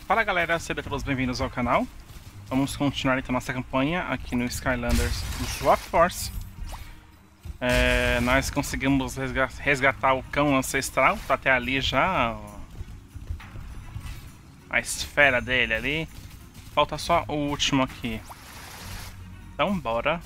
Fala galera, sejam todos bem-vindos ao canal. Vamos continuar então nossa campanha aqui no Skylanders Swap Force. Nós conseguimos resgatar o cão ancestral, tá até ali já a esfera dele ali. Falta só o último aqui. Então bora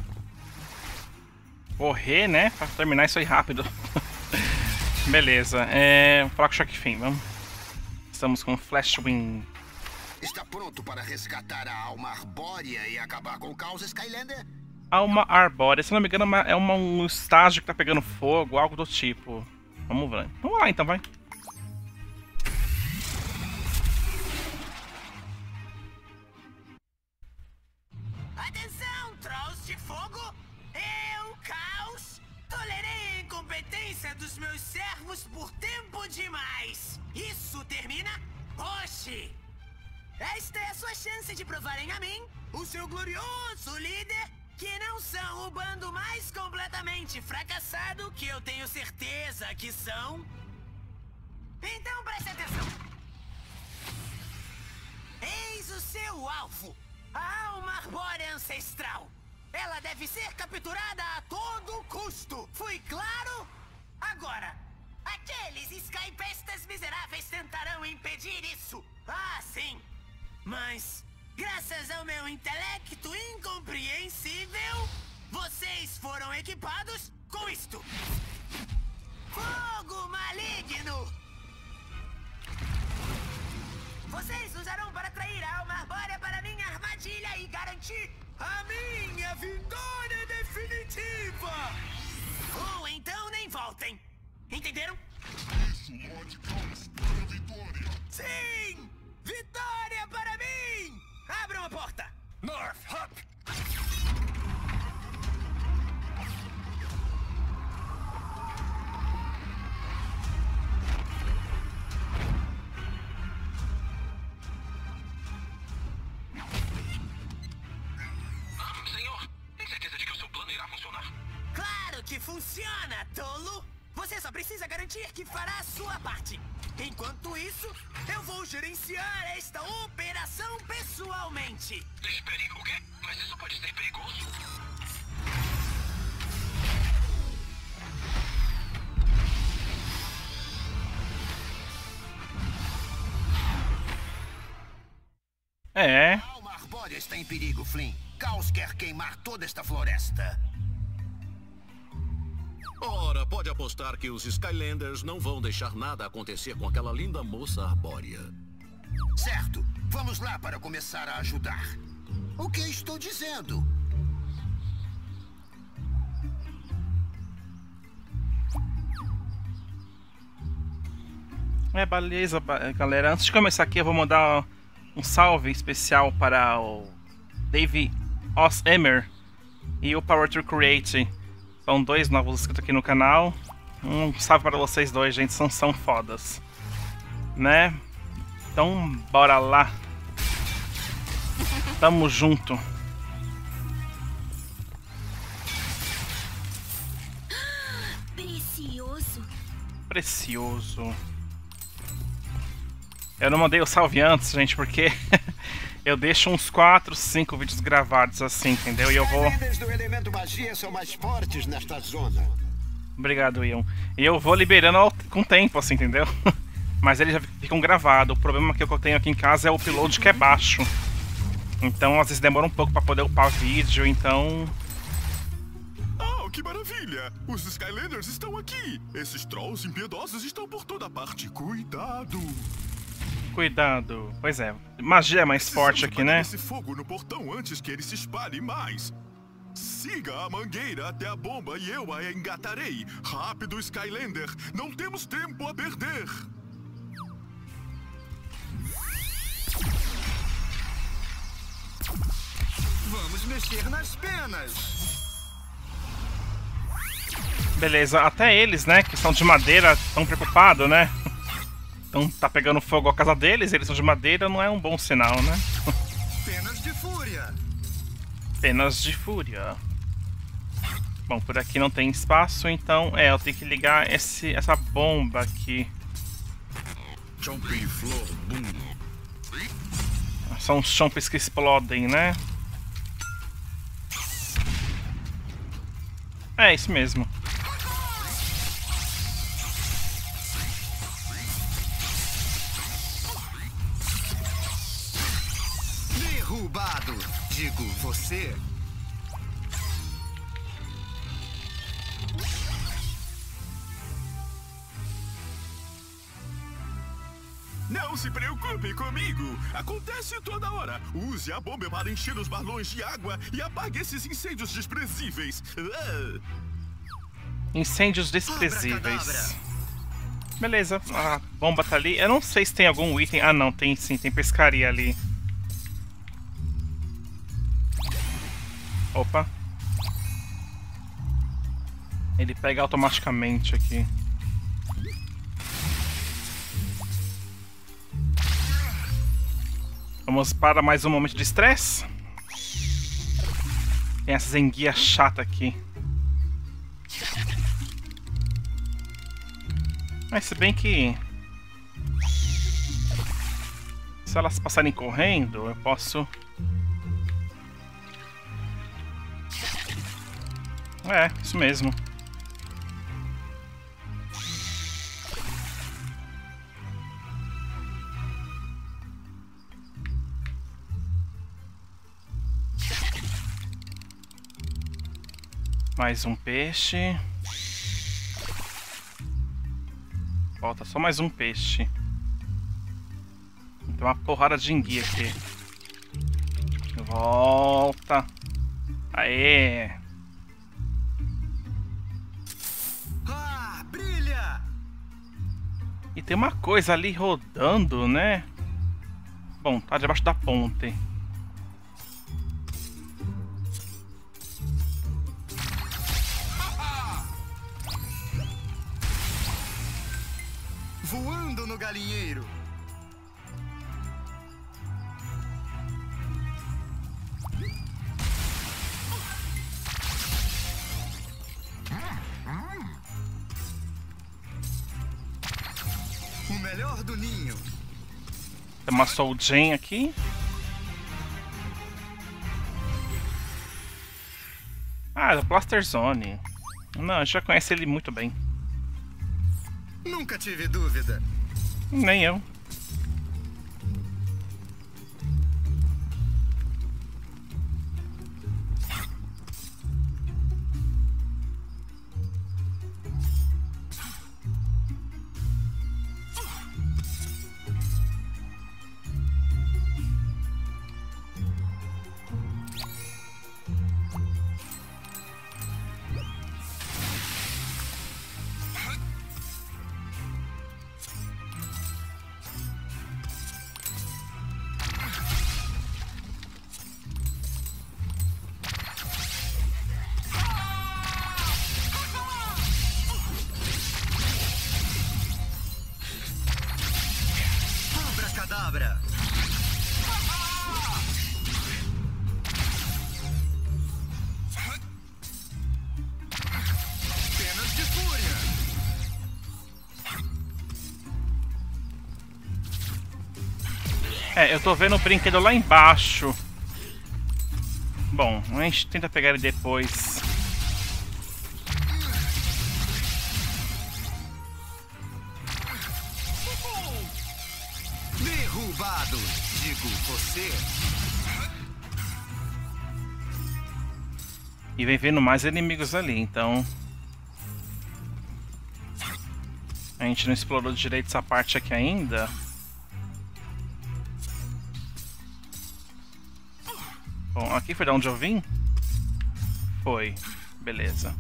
correr, né, pra terminar isso aí rápido. Beleza, vou falar com o Shark Fin, vamos. Estamos com Flashwind. Está pronto para resgatar a alma arbórea e acabar com o caos, Skylander? Alma arbórea, se não me engano é um estágio que tá pegando fogo, algo do tipo. Vamos ver. Vamos lá então, vai. Atenção, trolls de fogo! Eu, Caos, tolerei a incompetência dos meus servos por tempo demais. Isso termina hoje. Esta é a sua chance de provarem a mim, o seu glorioso líder, que não são o bando mais completamente fracassado que eu tenho certeza que são. Então preste atenção. Eis o seu alvo, a alma arbórea ancestral. Ela deve ser capturada a todo custo. Fui claro? Agora, aqueles skypestas miseráveis tentarão impedir isso. Ah, sim. Mas, graças ao meu intelecto incompreensível, vocês foram equipados com isto. Fogo maligno! Vocês usarão para atrair a alma arbórea para minha armadilha e garantir a minha vitória definitiva! Ou então nem voltem. Entenderam? Isso, Lord Caos, para a vitória! Sim! Vitória para mim! Abram a porta! North Hop! Senhor, tem certeza de que o seu plano irá funcionar? Claro que funciona, tolo! Você só precisa garantir que fará a sua parte. Enquanto isso, eu vou gerenciar esta operação pessoalmente. Espere, o quê? Mas isso pode ser perigoso. A alma arbórea está em perigo, Flynn. Caos quer queimar toda esta floresta. Ora, pode apostar que os Skylanders não vão deixar nada acontecer com aquela linda moça arbórea. Certo, vamos lá para começar a ajudar. O que estou dizendo? Beleza, galera. Antes de começar aqui, eu vou mandar um salve especial para o Dave Ossemer e o Power to Create. São dois novos inscritos aqui no canal. Um salve para vocês dois, gente. São fodas. Né? Então, bora lá. Tamo junto. Precioso. Precioso. Eu não mandei o salve antes, gente, porque eu deixo uns 4, 5 vídeos gravados assim, entendeu? E eu vou... Os Skylenders do elemento magia são mais fortes nesta zona. Obrigado, Ian. E eu vou liberando com tempo, assim, entendeu? Mas eles já ficam gravados. O problema que eu tenho aqui em casa é o upload que é baixo. Então, às vezes demora um pouco pra poder upar vídeo, então... Oh, que maravilha! Os Skylanders estão aqui! Esses trolls impiedosos estão por toda parte. Cuidado! Cuidado. Pois é, magia é mais forte aqui, né? Esse fogo no portão antes que ele se espalhe mais. Siga a mangueira até a bomba e eu a engatarei. Rápido, Skylander! Não temos tempo a perder! Vamos mexer nas penas. Beleza, até eles, né, que são de madeira, estão preocupados, né? Então tá pegando fogo a casa deles, eles são de madeira, não é um bom sinal, né? Penas de fúria. Penas de fúria. Bom, por aqui não tem espaço, então eu tenho que ligar essa bomba aqui. Jumping Floor Boom. São os chompes que explodem, né? É isso mesmo. Derrubado, digo você. Não se preocupe comigo. Acontece toda hora. Use a bomba para encher os balões de água e apague esses incêndios desprezíveis. Incêndios desprezíveis. Beleza, a bomba tá ali. Eu não sei se tem algum item. Ah, não, tem sim, tem pescaria ali. Opa. Ele pega automaticamente aqui. Vamos para mais um momento de estresse. Tem essa enguia chata aqui. Mas se bem que... se elas passarem correndo, eu posso... É, isso mesmo. Mais um peixe. Falta só mais um peixe. Tem uma porrada de enguia aqui. Volta. Aê. Ah, brilha! E tem uma coisa ali rodando, né? Bom, tá debaixo da ponte. Voando no galinheiro. O melhor do ninho. Tem uma Soul Gem aqui. Ah, é do Plaster Zone. Não, eu já conheço ele muito bem. Nunca tive dúvida. Nem eu. Abracadabra. Penas de fúria. É, eu tô vendo o brinquedo lá embaixo. Bom, a gente tenta pegar ele depois. Derrubado, digo você. E vem vendo mais inimigos ali, então... a gente não explorou direito essa parte aqui ainda. Bom, aqui foi de onde eu vim? Foi. Beleza.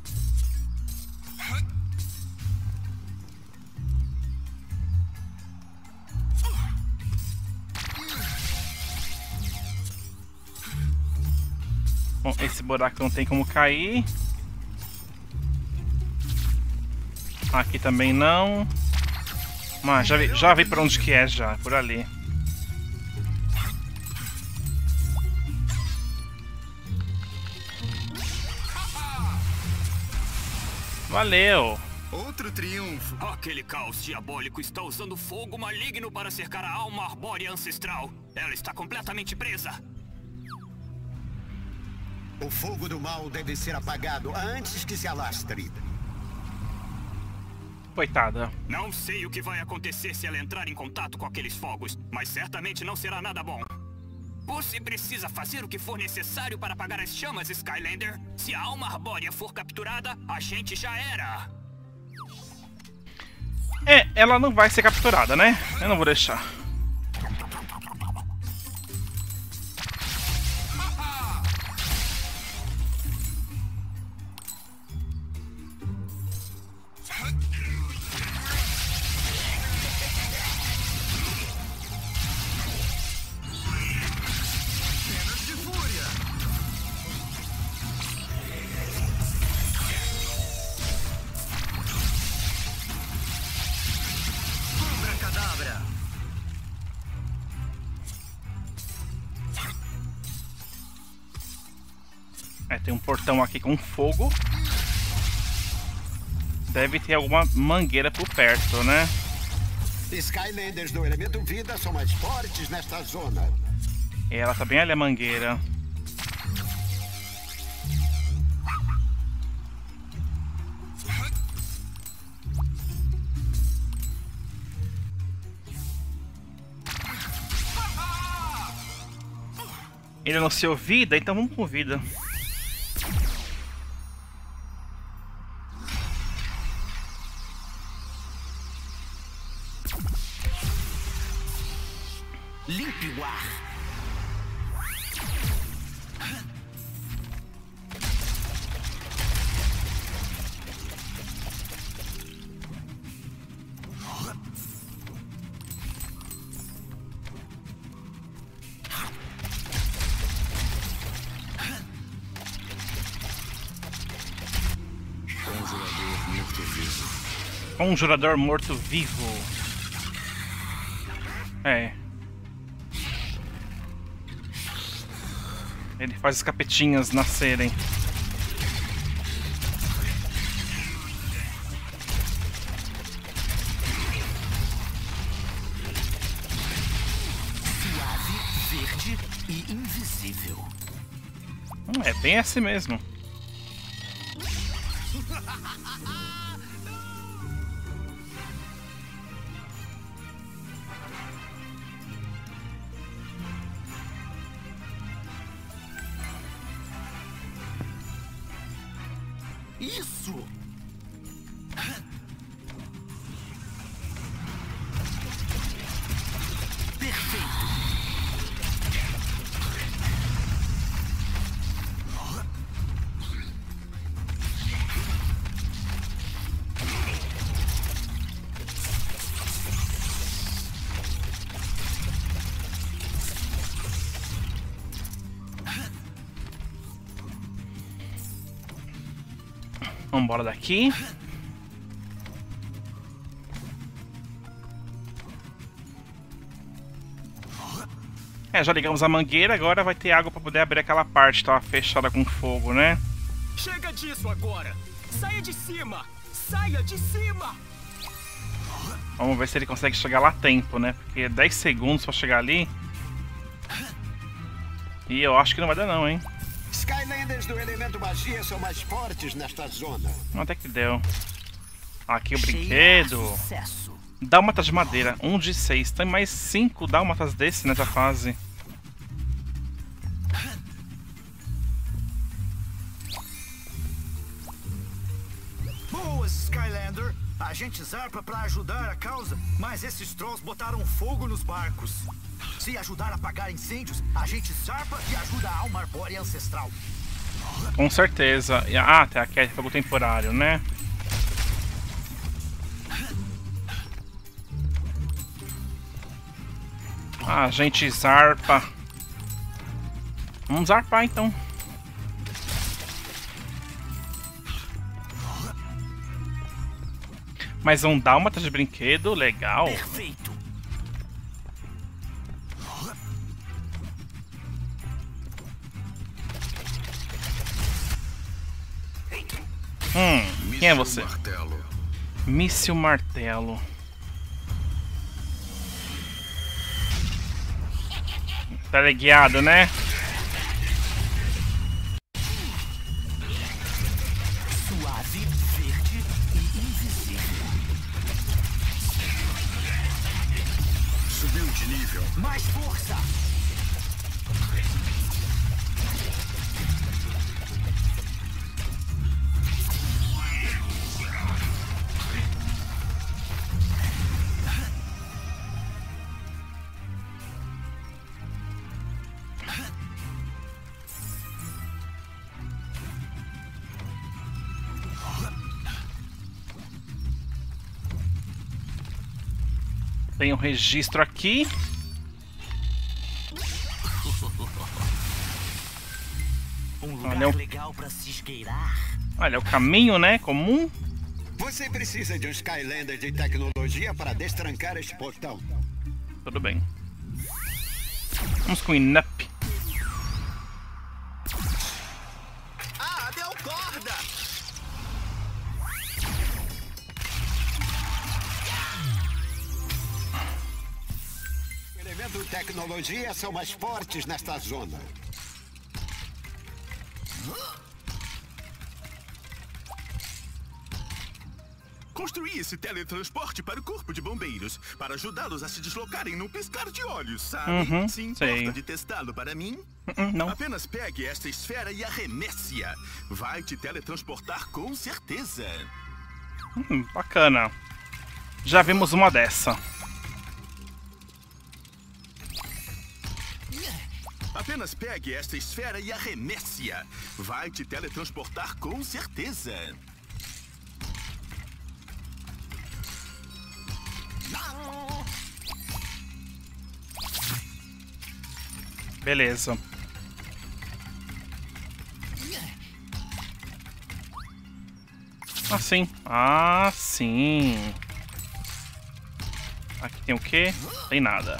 Bom, esse buraco não tem como cair. Aqui também não. Mas já vi pra onde que é já, por ali. Valeu! Outro triunfo. Aquele caos diabólico está usando fogo maligno para cercar a alma arbórea ancestral. Ela está completamente presa. O fogo do mal deve ser apagado antes que se alastre. Coitada. Não sei o que vai acontecer se ela entrar em contato com aqueles fogos, mas certamente não será nada bom. Você precisa fazer o que for necessário para apagar as chamas, Skylander. Se a alma arbórea for capturada, a gente já era. É, ela não vai ser capturada, né? Eu não vou deixar. É, tem um portão aqui com fogo. Deve ter alguma mangueira por perto, né? Skylanders do elemento vida são mais fortes nesta zona. E ela tá bem ali a mangueira. Ele não se vida, então vamos com vida. Limpe o ar. Conjurador morto-vivo. É. Ele faz as capetinhas nascerem. Suave, verde e invisível. É bem assim mesmo. Isso! Perfeito! Vamos embora daqui. É, já ligamos a mangueira, agora vai ter água para poder abrir aquela parte que tava fechada com fogo, né? Chega disso agora! Saia de cima! Saia de cima! Vamos ver se ele consegue chegar lá a tempo, né? Porque 10 segundos para chegar ali. E eu acho que não vai dar não, hein? Skylanders do elemento magia são mais fortes nesta zona. Até que deu. Aqui o brinquedo. Sucesso. Dálmatas de madeira, 1 de 6. Tem mais 5 dálmatas desse nessa fase. Boas, Skylander. A gente zarpa pra ajudar a causa, mas esses trolls botaram fogo nos barcos. Se ajudar a apagar incêndios, a gente zarpa e ajuda a alma arbórea ancestral. Com certeza. Ah, tá, aqui é fogo temporário, né? Ah, a gente zarpa. Vamos zarpar então. Mais um dálmata de brinquedo, legal. Perfeito. Quem é você? Martelo. Míssil martelo. Teleguiado, né? Suave, verde e invisível. Subiu de nível. Mais força! Tem um registro aqui. Um lugar legal pra se esgueirar. Olha, o caminho, né? Comum. Você precisa de um Skylander de tecnologia para destrancar este portão. Tudo bem. Vamos com o Inup. Ah, deu corda! Elemento tecnologia são mais fortes nesta zona. Construí esse teletransporte para o corpo de bombeiros, para ajudá-los a se deslocarem num piscar de olhos, sabe? Se importa sei. de testá-lo para mim? Não. Apenas pegue esta esfera e arremesse-a. Vai te teletransportar com certeza. Bacana. Já vimos uma dessa. Apenas pegue esta esfera e arremesse-a. Vai te teletransportar com certeza. Beleza. Assim. Ah, sim. Aqui tem o quê? Tem nada.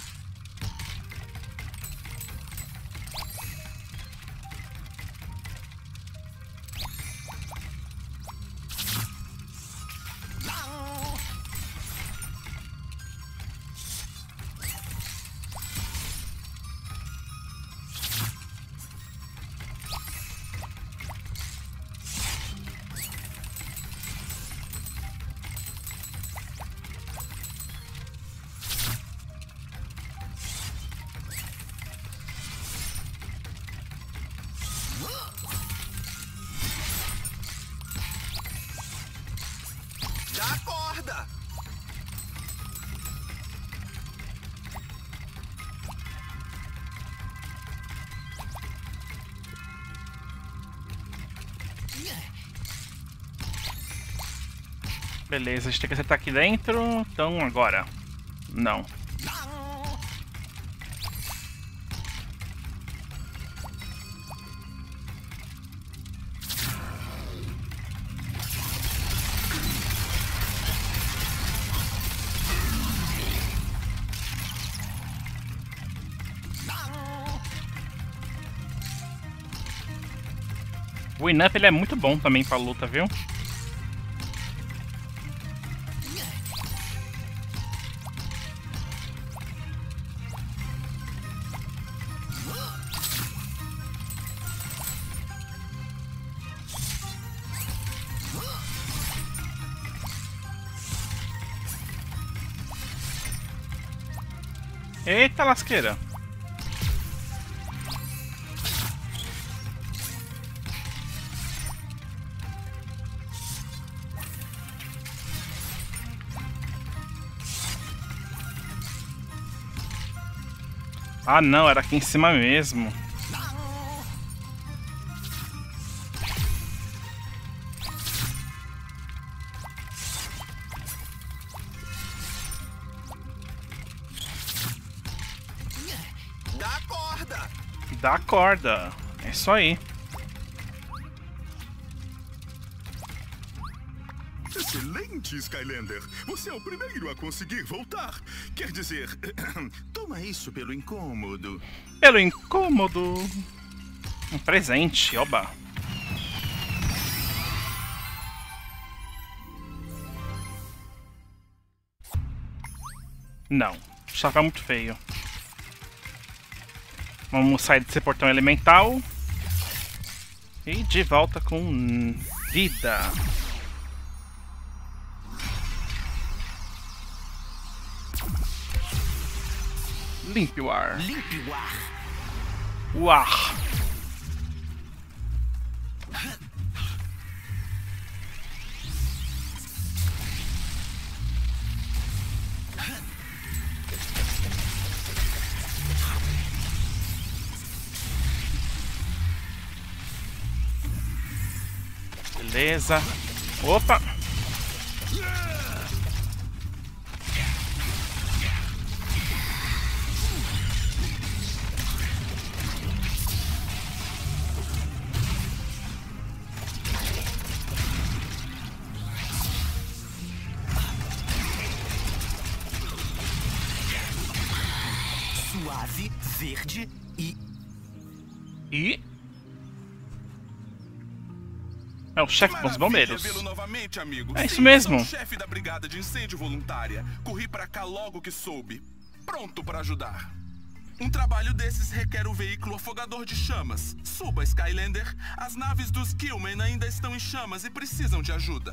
Dá corda! Beleza, a gente tem que acertar aqui dentro. Então, agora. Não. O Inup, ele é muito bom também pra luta, viu? Eita lasqueira! Ah não, era aqui em cima mesmo. Dá corda! Dá corda. É isso aí. Excelente, Skylander. Você é o primeiro a conseguir voltar. Quer dizer, toma isso pelo incômodo. Pelo incômodo. Um presente, oba. Não. O chapéu é muito feio. Vamos sair desse portão elemental. E de volta com vida. Limpe o ar. Limpe o ar. O ar. Beleza. Opa! Suave, verde e... É o chefe dos bombeiros. Vê-lo novamente, amigo. É isso Sim, mesmo. sou o chefe da brigada de incêndio voluntária. Corri pra cá logo que soube. Pronto pra ajudar. Um trabalho desses requer o veículo afogador de chamas. Suba, Skylander. As naves dos Killmen ainda estão em chamas e precisam de ajuda.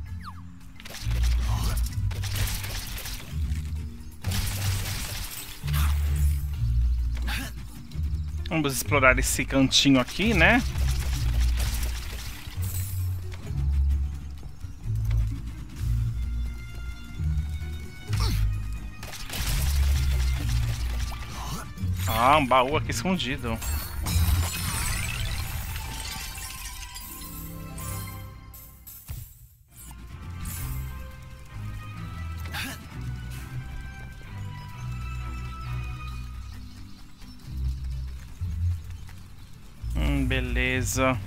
Vamos explorar esse cantinho aqui, né? Ah, um baú aqui escondido. Beleza.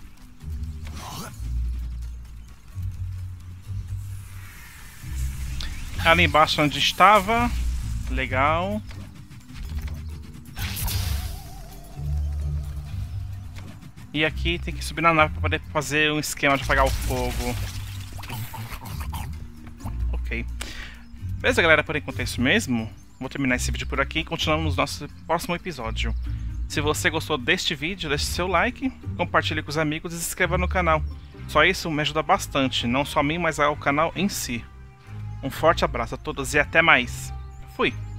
Ali embaixo onde estava. Legal. E aqui tem que subir na nave para poder fazer um esquema de apagar o fogo. Ok. Beleza, galera, por enquanto é isso mesmo. Vou terminar esse vídeo por aqui e continuamos no nosso próximo episódio. Se você gostou deste vídeo, deixe seu like, compartilhe com os amigos e se inscreva no canal. Só isso me ajuda bastante, não só a mim, mas ao canal em si. Um forte abraço a todos e até mais. Fui!